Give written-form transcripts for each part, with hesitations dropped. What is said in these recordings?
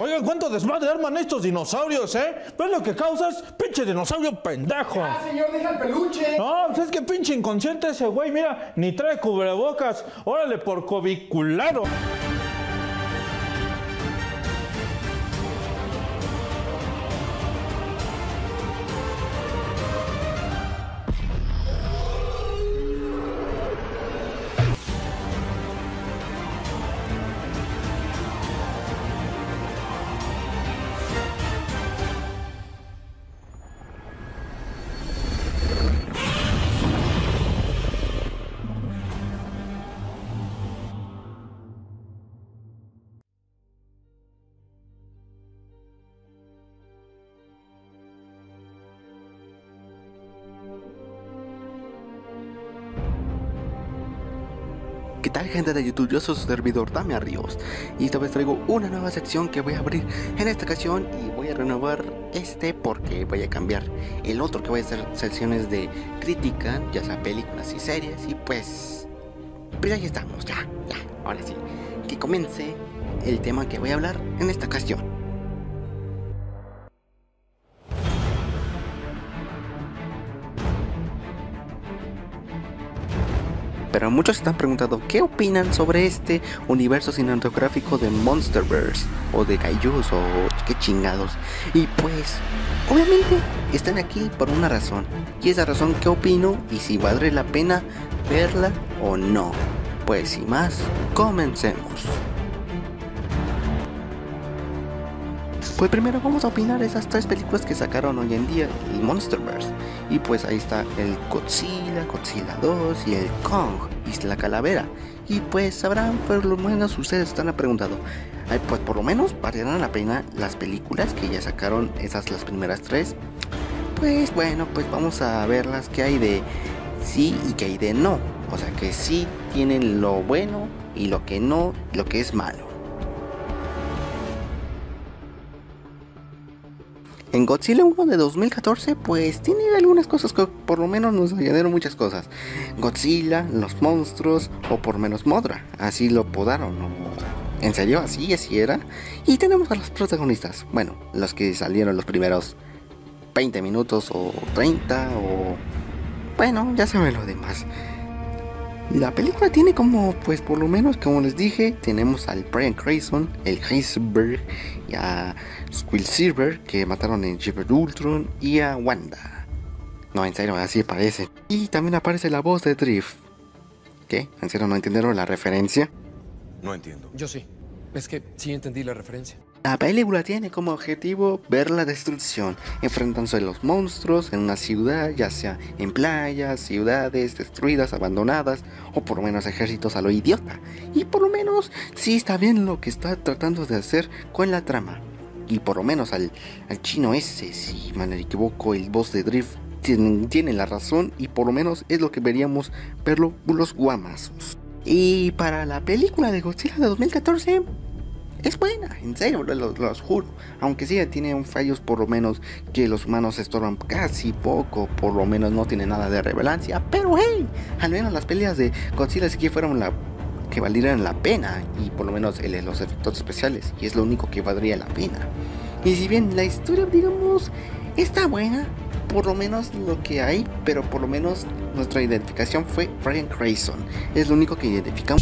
Oigan, ¿cuánto desmadre arman estos dinosaurios, ¿Ves lo que causas? ¡Pinche dinosaurio pendejo! ¡Ah, señor, deja el peluche! No, pues es que pinche inconsciente ese güey, mira, ni trae cubrebocas. Órale, por coviculado. ¿Qué tal, gente de YouTube? Yo soy su servidor Damián Ríos y esta vez traigo una nueva sección que voy a abrir en esta ocasión y voy a renovar porque voy a cambiar el otro, que voy a hacer secciones de crítica, ya sea películas y series, y pues ahí estamos, ya, ahora sí, que comience el tema que voy a hablar en esta ocasión. Pero muchos se están preguntando qué opinan sobre este universo cinematográfico de Monsterverse o de Kaijus o qué chingados. Y pues, obviamente están aquí por una razón. Y esa razón, ¿qué opino? Y si valdría la pena verla o no. Pues sin más, comencemos. Pues primero vamos a opinar de esas tres películas que sacaron hoy en día, el Monsterverse. Y pues ahí está el Godzilla, Godzilla 2 y el Kong, Isla Calavera. Y pues sabrán, por lo menos ustedes están preguntando, pues por lo menos valdrán la pena las películas que ya sacaron, esas las primeras tres. Pues bueno, pues vamos a ver las que hay de sí y que hay de no. O sea que sí tienen lo bueno y lo que no, lo que es malo. En Godzilla 1 de 2014 pues tiene algunas cosas que por lo menos nos añadieron muchas cosas. Godzilla, los monstruos o por menos Mothra, así lo apodaron. ¿En serio? Así era. Y tenemos a los protagonistas, bueno, los que salieron los primeros 20 minutos o 30 o... bueno, ya saben lo demás. La película tiene como, pues por lo menos como les dije, tenemos al Bryan Cranston, el Heisenberg y a Quicksilver, que mataron en Age of Ultron, y a Wanda. No, en serio, así parece. Y también aparece la voz de Drift. ¿Qué? ¿En serio no entendieron la referencia? No entiendo. Yo sí. Es que sí entendí la referencia. La película tiene como objetivo ver la destrucción, enfrentándose a los monstruos en una ciudad, ya sea en playas, ciudades destruidas, abandonadas, o por lo menos ejércitos a lo idiota. Y por lo menos sí está bien lo que está tratando de hacer con la trama. Y por lo menos al chino ese, si me equivoco, el boss de Drift tiene la razón, y por lo menos es lo que veríamos verlo los guamazos. Y para la película de Godzilla de 2014... es buena, en serio, los juro. Aunque sí tiene fallos, por lo menos que los humanos estorban casi poco, por lo menos no tiene nada de relevancia. Pero hey, al menos las peleas de Godzilla sí que fueron que valdrían la pena. Y por lo menos los efectos especiales, y es lo único que valdría la pena. Y si bien la historia, digamos, está buena, por lo menos lo que hay, pero por lo menos nuestra identificación fue Bryan Cranston. Es lo único que identificamos.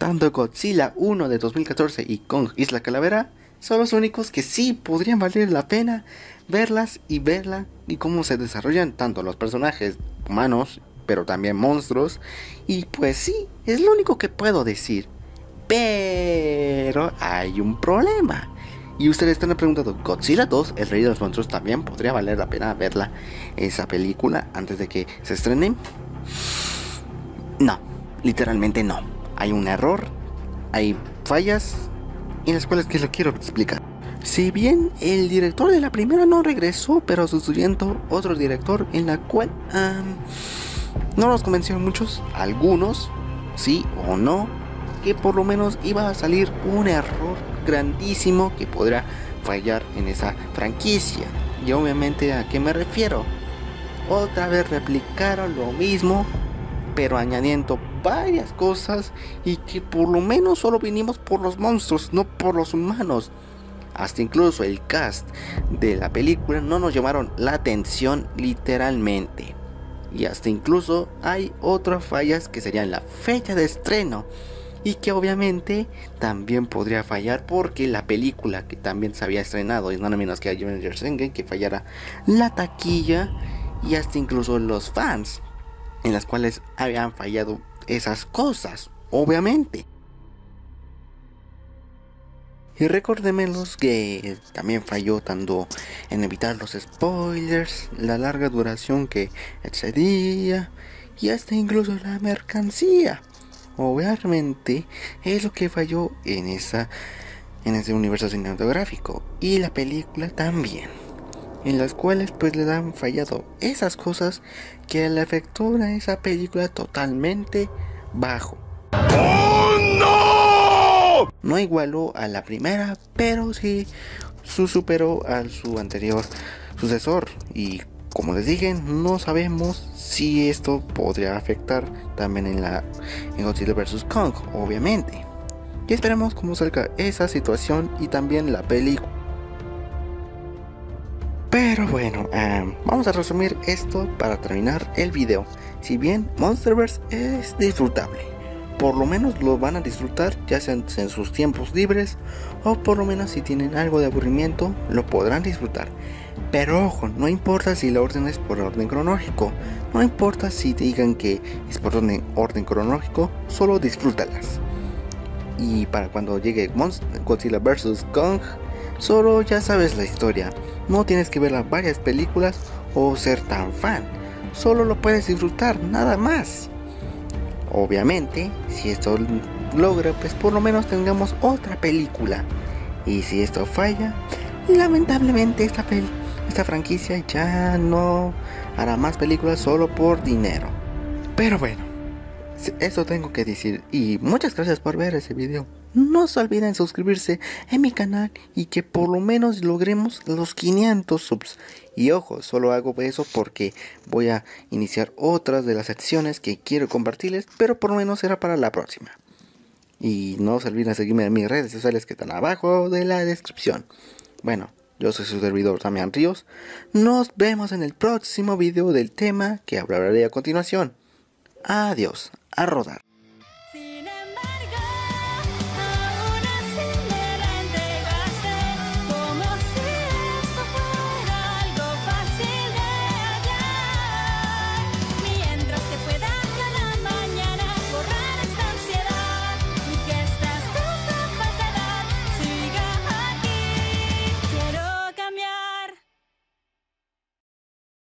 tanto Godzilla 1 de 2014 y Kong Isla Calavera son los únicos que sí podrían valer la pena verlas y cómo se desarrollan tanto los personajes humanos pero también monstruos. Y pues sí, es lo único que puedo decir. Pero hay un problema. Y ustedes están preguntando, ¿Godzilla 2, el rey de los monstruos, también podría valer la pena verla, esa película, antes de que se estrene? No, literalmente no. Hay un error, hay fallas, en las cuales que lo quiero explicar. Si bien el director de la primera no regresó, pero sustituyendo otro director, en la cual no nos convencieron muchos, algunos, sí o no, que por lo menos iba a salir un error grandísimo que podrá fallar en esa franquicia. Y obviamente, ¿a qué me refiero? Otra vez replicaron lo mismo, pero añadiendo varias cosas, y que por lo menos solo vinimos por los monstruos, no por los humanos. Hasta incluso el cast de la película no nos llamaron la atención literalmente. Y hasta incluso hay otras fallas que serían la fecha de estreno, y que obviamente también podría fallar porque la película que también se había estrenado es nada menos que Avengers Endgame, que fallara la taquilla, y hasta incluso los fans, en las cuales habían fallado esas cosas, obviamente. Y recordémoslos que también falló tanto en evitar los spoilers, la larga duración que excedía, y hasta incluso la mercancía. Obviamente es lo que falló en ese universo cinematográfico, y la película también, en las cuales pues le han fallado esas cosas que le afectó a esa película totalmente bajo. ¡Oh, no! No igualó a la primera, pero sí superó a su anterior sucesor, y como les dije, no sabemos si esto podría afectar también en Godzilla vs. Kong, obviamente. Y esperemos cómo salga esa situación y también la película. Pero bueno, vamos a resumir esto para terminar el video. Si bien Monsterverse es disfrutable, por lo menos lo van a disfrutar ya sea en sus tiempos libres, o por lo menos si tienen algo de aburrimiento lo podrán disfrutar. Pero ojo, no importa si la orden es por orden cronológico, no importa si te digan que es por orden cronológico, solo disfrútalas. Y para cuando llegue Godzilla vs. Kong, solo ya sabes la historia, no tienes que ver las varias películas o ser tan fan, solo lo puedes disfrutar, nada más. Obviamente, si esto logra, pues por lo menos tengamos otra película. Y si esto falla, lamentablemente esta franquicia ya no hará más películas solo por dinero. Pero bueno, eso tengo que decir, y muchas gracias por ver ese video. No se olviden suscribirse en mi canal y que por lo menos logremos los 500 subs. Y ojo, solo hago eso porque voy a iniciar otras de las secciones que quiero compartirles, pero por lo menos será para la próxima. Y no se olviden seguirme en mis redes sociales que están abajo de la descripción. Bueno, yo soy su servidor Damián Ríos. Nos vemos en el próximo video del tema que hablaré a continuación. Adiós, a rodar.